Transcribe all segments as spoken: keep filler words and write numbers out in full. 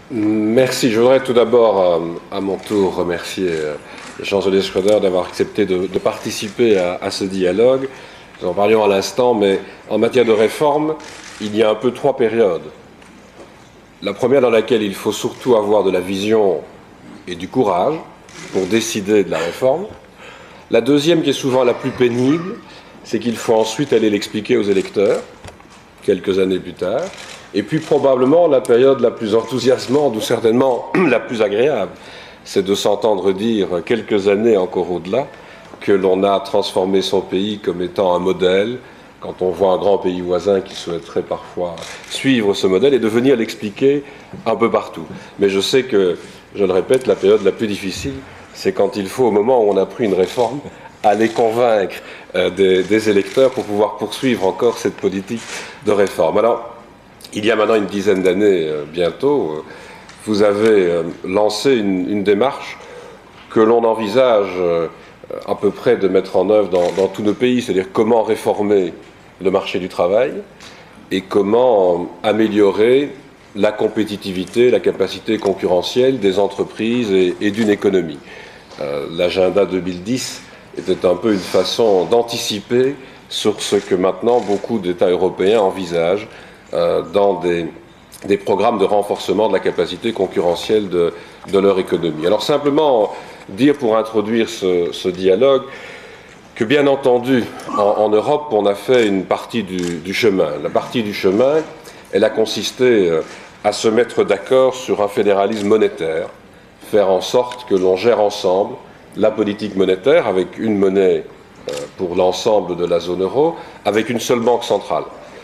Merci. Je voudrais tout d'abord, euh, à mon tour, remercier euh, le chancelier Schröder d'avoir accepté de, de participer à, à ce dialogue. Nous en parlions à l'instant, mais en matière de réforme, il y a un peu trois périodes. La première dans laquelle il faut surtout avoir de la vision et du courage pour décider de la réforme. La deuxième, qui est souvent la plus pénible, c'est qu'il faut ensuite aller l'expliquer aux électeurs, quelques années plus tard. Et puis probablement la période la plus enthousiasmante, ou certainement la plus agréable, c'est de s'entendre dire quelques années encore au-delà que l'on a transformé son pays comme étant un modèle, quand on voit un grand pays voisin qui souhaiterait parfois suivre ce modèle, et de venir l'expliquer un peu partout. Mais je sais que, je le répète, la période la plus difficile, c'est quand il faut, au moment où on a pris une réforme, aller convaincre euh, des, des électeurs pour pouvoir poursuivre encore cette politique de réforme. Alors, il y a maintenant une dizaine d'années, euh, bientôt, euh, vous avez euh, lancé une, une démarche que l'on envisage euh, à peu près de mettre en œuvre dans, dans tous nos pays, c'est-à-dire comment réformer le marché du travail et comment améliorer la compétitivité, la capacité concurrentielle des entreprises et, et d'une économie. Euh, L'agenda deux mille dix était un peu une façon d'anticiper sur ce que maintenant beaucoup d'États européens envisagent euh, dans des, des programmes de renforcement de la capacité concurrentielle de, de leur économie. Alors simplement dire pour introduire ce, ce dialogue que bien entendu en, en Europe on a fait une partie du, du chemin. La partie du chemin, elle a consisté à se mettre d'accord sur un fédéralisme monétaire, faire en sorte que l'on gère ensemble la politique monétaire avec une monnaie euh, pour l'ensemble de la zone euro, avec une seule banque centrale.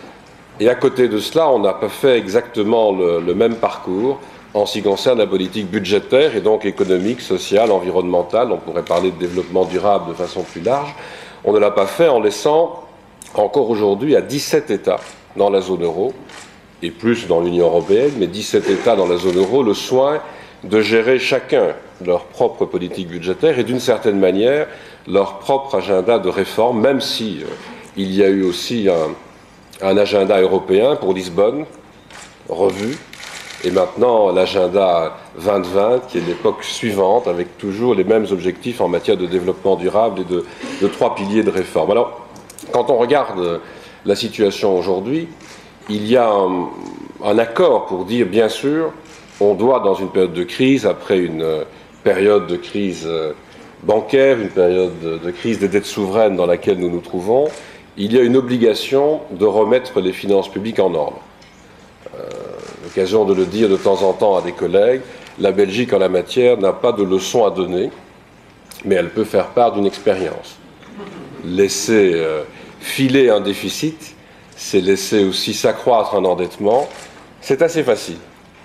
Et à côté de cela, on n'a pas fait exactement le, le même parcours en ce qui concerne la politique budgétaire et donc économique, sociale, environnementale. On pourrait parler de développement durable de façon plus large. On ne l'a pas fait en laissant encore aujourd'hui à dix-sept États dans la zone euro, et plus dans l'Union européenne, mais dix-sept États dans la zone euro, le soin de gérer chacun leur propre politique budgétaire et d'une certaine manière leur propre agenda de réforme, même si euh, il y a eu aussi un, un agenda européen pour Lisbonne, revu, et maintenant l'agenda vingt vingt, qui est l'époque suivante, avec toujours les mêmes objectifs en matière de développement durable et de, de trois piliers de réforme. Alors, quand on regarde la situation aujourd'hui, il y a un, un accord pour dire, bien sûr, on doit, dans une période de crise, après une période de crise bancaire, une période de crise des dettes souveraines dans laquelle nous nous trouvons, il y a une obligation de remettre les finances publiques en ordre. Euh, l'occasion de le dire de temps en temps à des collègues, la Belgique en la matière n'a pas de leçon à donner, mais elle peut faire part d'une expérience. Laisser euh, filer un déficit, c'est laisser aussi s'accroître un endettement, c'est assez facile.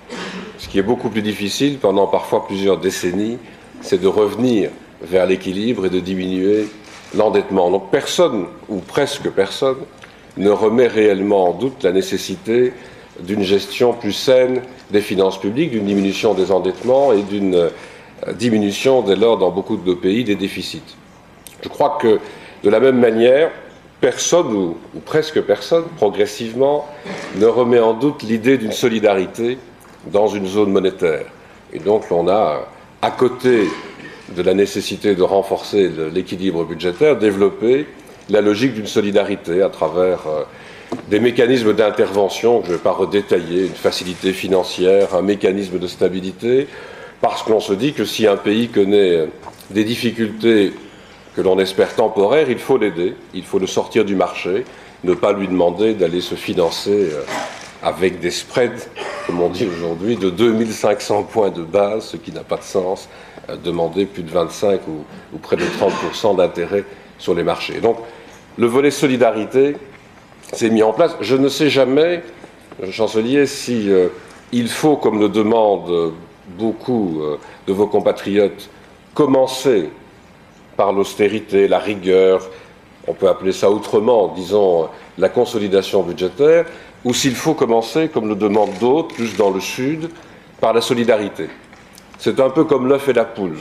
Ce qui est beaucoup plus difficile pendant parfois plusieurs décennies, c'est de revenir vers l'équilibre et de diminuer l'endettement. Donc personne, ou presque personne, ne remet réellement en doute la nécessité d'une gestion plus saine des finances publiques, d'une diminution des endettements et d'une euh, diminution dès lors dans beaucoup de nos pays des déficits. Je crois que de la même manière, personne, ou, ou presque personne, progressivement, ne remet en doute l'idée d'une solidarité dans une zone monétaire. Et donc on a, à côté de la nécessité de renforcer l'équilibre budgétaire, développé la logique d'une solidarité à travers euh, des mécanismes d'intervention que je ne vais pas redétailler, une facilité financière, un mécanisme de stabilité, parce qu'on se dit que si un pays connaît des difficultés que l'on espère temporaires, il faut l'aider, il faut le sortir du marché, ne pas lui demander d'aller se financer euh, avec des spreads, comme on dit aujourd'hui, de deux mille cinq cents points de base, ce qui n'a pas de sens, euh, demander plus de vingt-cinq ou, ou près de trente pour cent d'intérêt sur les marchés. Donc, le volet solidarité s'est mis en place. Je ne sais jamais, chancelier, si euh, il faut, comme le demandent beaucoup euh, de vos compatriotes, commencer par l'austérité, la rigueur, on peut appeler ça autrement, disons, la consolidation budgétaire, ou s'il faut commencer, comme le demandent d'autres, plus dans le Sud, par la solidarité. C'est un peu comme l'œuf et la poule.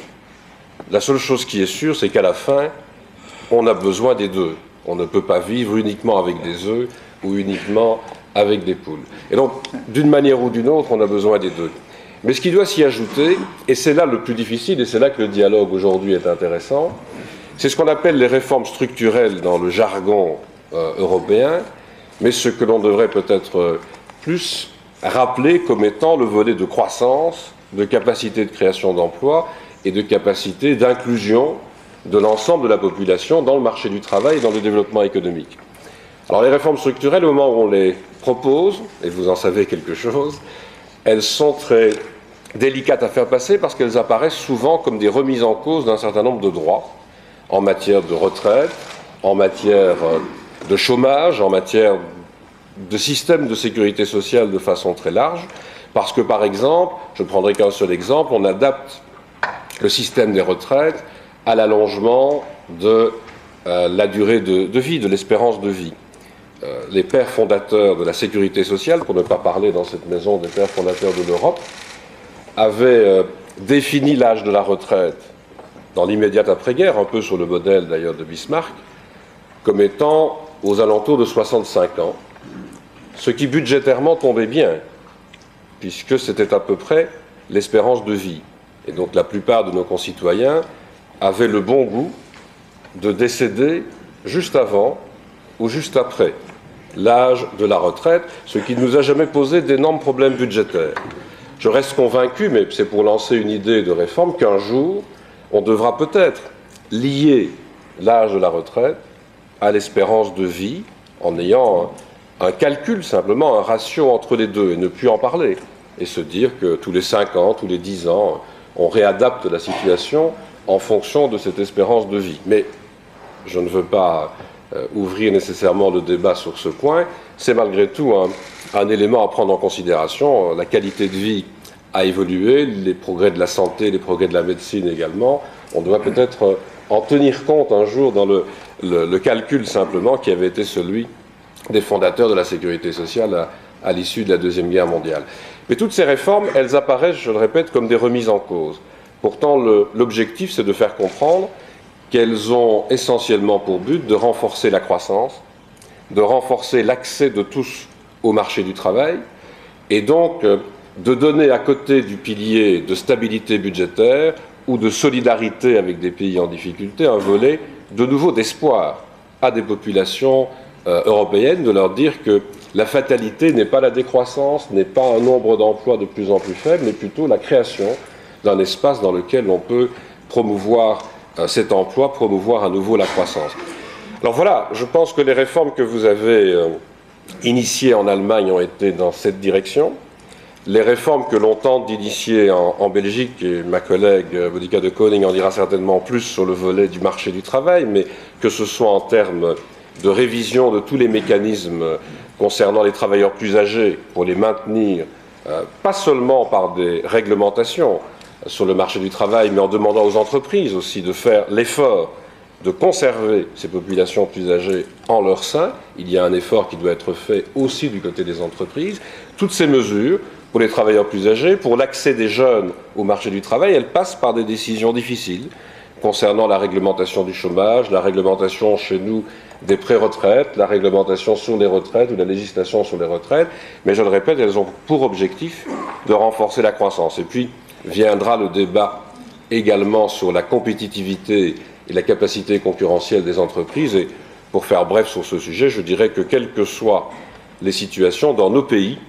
La seule chose qui est sûre, c'est qu'à la fin, on a besoin des deux. On ne peut pas vivre uniquement avec des œufs ou uniquement avec des poules. Et donc, d'une manière ou d'une autre, on a besoin des deux. Mais ce qui doit s'y ajouter, et c'est là le plus difficile, et c'est là que le dialogue aujourd'hui est intéressant, c'est ce qu'on appelle les réformes structurelles dans le jargon euh, européen, mais ce que l'on devrait peut-être plus rappeler comme étant le volet de croissance, de capacité de création d'emplois et de capacité d'inclusion de l'ensemble de la population dans le marché du travail et dans le développement économique. Alors les réformes structurelles, au moment où on les propose, et vous en savez quelque chose, elles sont très délicates à faire passer parce qu'elles apparaissent souvent comme des remises en cause d'un certain nombre de droits en matière de retraite, en matière de chômage, en matière de système de sécurité sociale de façon très large, parce que par exemple, je ne prendrai qu'un seul exemple, on adapte le système des retraites à l'allongement de euh, la durée de, de vie, de l'espérance de vie. Euh, les pères fondateurs de la sécurité sociale, pour ne pas parler dans cette maison des pères fondateurs de l'Europe, avaient euh, défini l'âge de la retraite dans l'immédiate après-guerre, un peu sur le modèle d'ailleurs de Bismarck, comme étant aux alentours de soixante-cinq ans, ce qui budgétairement tombait bien, puisque c'était à peu près l'espérance de vie. Et donc la plupart de nos concitoyens avaient le bon goût de décéder juste avant ou juste après l'âge de la retraite, ce qui ne nous a jamais posé d'énormes problèmes budgétaires. Je reste convaincu, mais c'est pour lancer une idée de réforme, qu'un jour, on devra peut-être lier l'âge de la retraite à l'espérance de vie, en ayant un, un calcul, simplement un ratio entre les deux, et ne plus en parler, et se dire que tous les cinq ans, tous les dix ans, on réadapte la situation en fonction de cette espérance de vie. Mais je ne veux pas euh, ouvrir nécessairement le débat sur ce point. C'est malgré tout un, un élément à prendre en considération. La qualité de vie a évolué, les progrès de la santé, les progrès de la médecine également. On doit peut-être en tenir compte un jour dans le, le, le calcul simplement qui avait été celui des fondateurs de la sécurité sociale à, à l'issue de la Deuxième Guerre mondiale. Mais toutes ces réformes, elles apparaissent, je le répète, comme des remises en cause. Pourtant, l'objectif, c'est de faire comprendre qu'elles ont essentiellement pour but de renforcer la croissance, de renforcer l'accès de tous au marché du travail, et donc de donner à côté du pilier de stabilité budgétaire ou de solidarité avec des pays en difficulté un volet de nouveau d'espoir à des populations euh, européennes, de leur dire que la fatalité n'est pas la décroissance, n'est pas un nombre d'emplois de plus en plus faible, mais plutôt la création d'un espace dans lequel on peut promouvoir euh, cet emploi, promouvoir à nouveau la croissance. Alors voilà, je pense que les réformes que vous avez euh, initiées en Allemagne ont été dans cette direction. Les réformes que l'on tente d'initier en, en Belgique, et ma collègue Monika de Koning en dira certainement plus sur le volet du marché du travail, mais que ce soit en termes de révision de tous les mécanismes concernant les travailleurs plus âgés pour les maintenir, euh, pas seulement par des réglementations sur le marché du travail, mais en demandant aux entreprises aussi de faire l'effort de conserver ces populations plus âgées en leur sein. Il y a un effort qui doit être fait aussi du côté des entreprises. Toutes ces mesures, pour les travailleurs plus âgés, pour l'accès des jeunes au marché du travail, elles passent par des décisions difficiles concernant la réglementation du chômage, la réglementation chez nous des pré-retraites, la réglementation sur les retraites ou la législation sur les retraites. Mais je le répète, elles ont pour objectif de renforcer la croissance. Et puis viendra le débat également sur la compétitivité et la capacité concurrentielle des entreprises. Et pour faire bref sur ce sujet, je dirais que quelles que soient les situations dans nos pays,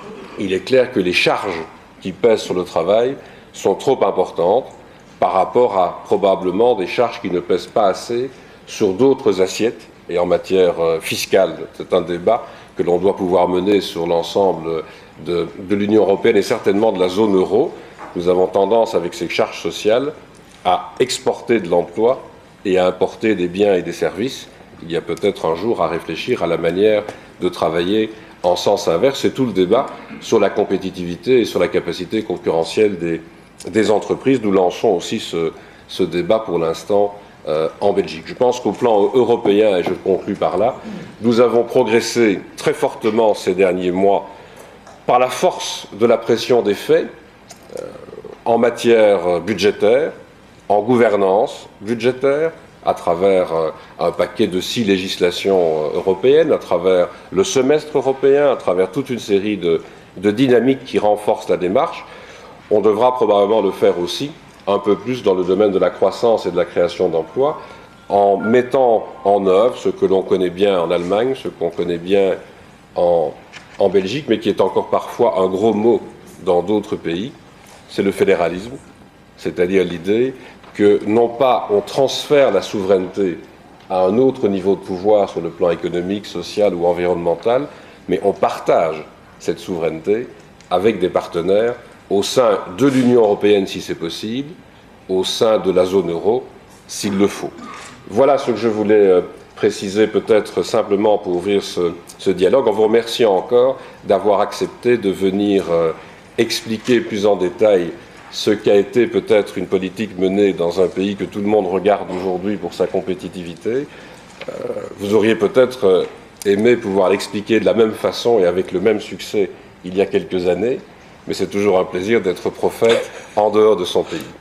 il est clair que les charges qui pèsent sur le travail sont trop importantes par rapport à probablement des charges qui ne pèsent pas assez sur d'autres assiettes. Et en matière fiscale, c'est un débat que l'on doit pouvoir mener sur l'ensemble de, de l'Union européenne et certainement de la zone euro. Nous avons tendance, avec ces charges sociales, à exporter de l'emploi et à importer des biens et des services. Il y a peut-être un jour à réfléchir à la manière de travailler en sens inverse. C'est tout le débat sur la compétitivité et sur la capacité concurrentielle des, des entreprises. Nous lançons aussi ce, ce débat pour l'instant euh, en Belgique. Je pense qu'au plan européen, et je conclus par là, nous avons progressé très fortement ces derniers mois par la force de la pression des faits euh, en matière budgétaire, en gouvernance budgétaire, à travers euh, un paquet de six législations euh, européennes, à travers le semestre européen, à travers toute une série de, de dynamiques qui renforcent la démarche. on devra probablement le faire aussi, un peu plus dans le domaine de la croissance et de la création d'emplois, en mettant en œuvre ce que l'on connaît bien en Allemagne, ce qu'on connaît bien en, en Belgique, mais qui est encore parfois un gros mot dans d'autres pays, c'est le fédéralisme, c'est-à-dire l'idée que non pas on transfère la souveraineté à un autre niveau de pouvoir sur le plan économique, social ou environnemental, mais on partage cette souveraineté avec des partenaires au sein de l'Union européenne si c'est possible, au sein de la zone euro s'il le faut. Voilà ce que je voulais préciser peut-être simplement pour ouvrir ce, ce dialogue, en vous remerciant encore d'avoir accepté de venir expliquer plus en détail ce qu'a été peut-être une politique menée dans un pays que tout le monde regarde aujourd'hui pour sa compétitivité. Euh, vous auriez peut-être aimé pouvoir l'expliquer de la même façon et avec le même succès il y a quelques années, mais c'est toujours un plaisir d'être prophète en dehors de son pays.